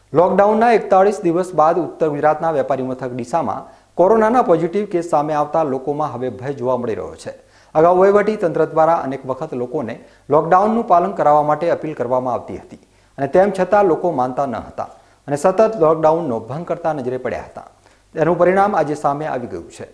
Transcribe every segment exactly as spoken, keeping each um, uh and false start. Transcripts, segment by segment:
લોકડાઉનના એકતાળીસ દિવસ બાદ ઉત્તર ગુજરાતના વેપારી મથક ડીસામાં કોરોનાના પોઝિટિવ કેસ સામે આવતા લોકોમાં હવે ભય જોવા મળી રહ્યો છે। અગાઉ વહીવટી તંત્ર દ્વારા અનેક વખત લોકોને લોકડાઉનનું પાલન કરાવવા માટે અપીલ કરવામાં આવતી હતી અને તેમ છતાં લોકો માનતા ન હતા અને સતત લોકડાઉનનો ભંગ કરતા નજરે પડ્યા હતા। તેનું પરિણામ આજે સામે આવી ગયું છે।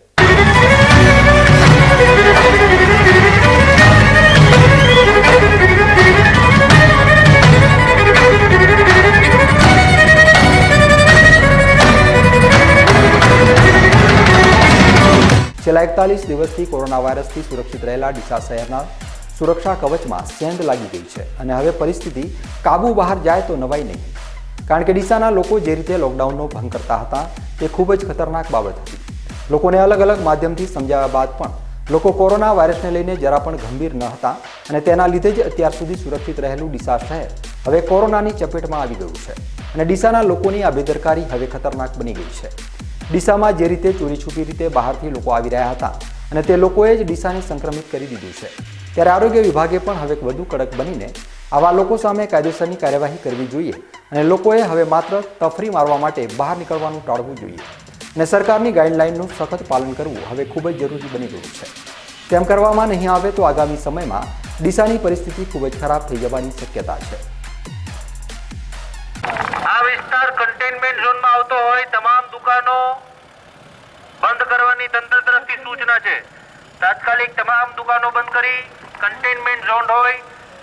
છેલ્લા એકતાલીસ દિવસથી કોરોના વાયરસથી સુરક્ષિત રહેલા ડીસા શહેરના સુરક્ષા કવચમાં સેંધ લાગી ગઈ છે અને હવે પરિસ્થિતિ કાબુ બહાર જાય તો નવાઈ નહીં, કારણ કે ડીસાના લોકો જે રીતે લોકડાઉનનો ભંગ કરતા હતા તે ખૂબ જ ખતરનાક બાબત હતી। લોકોને અલગ અલગ માધ્યમથી સમજાવ્યા બાદ પણ લોકો કોરોના વાયરસને લઈને જરા પણ ગંભીર ન હતા અને તેના લીધે જ અત્યાર સુધી સુરક્ષિત રહેલું ડીસા શહેર હવે કોરોનાની ચપેટમાં આવી ગયું છે અને ડીસાના લોકોની આ બેદરકારી હવે ખતરનાક બની ગઈ છે। ડીસામાં જે રીતે ચોરી છુપી રીતે બહારથી લોકો આવી રહ્યા હતા અને તે લોકોએ જ ડીસાને સંક્રમિત કરી દીધું છે, ત્યારે આરોગ્ય વિભાગે પણ હવે વધુ કડક બનીને આવા લોકો સામે કાયદેસરની કાર્યવાહી કરવી જોઈએ અને લોકોએ હવે માત્ર તફરી મારવા માટે બહાર નીકળવાનું ટાળવું જોઈએ અને સરકારની ગાઈડલાઈનનું સખત પાલન કરવું હવે ખૂબ જ જરૂરી બની ગયું છે। તેમ કરવામાં નહીં આવે તો આગામી સમયમાં ડીસાની પરિસ્થિતિ ખૂબ જ ખરાબ થઈ જવાની શક્યતા છે। આ વિસ્તાર કન્ટેનમેન્ટ ઝોનમાં આવતો હોય તમામ દુકાનો બંધ કરવાની તંત્ર તરફથી સૂચના છે। તાત્કાલિક તમામ દુકાનો બંધ કરી કન્ટેનમેન્ટ ઝોન હોય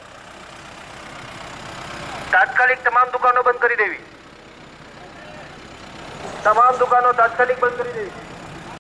તાત્કાલિક તમામ દુકાનો બંધ કરી દેવી તમામ દુકાનો તાત્કાલિક બંધ કરી દેવી।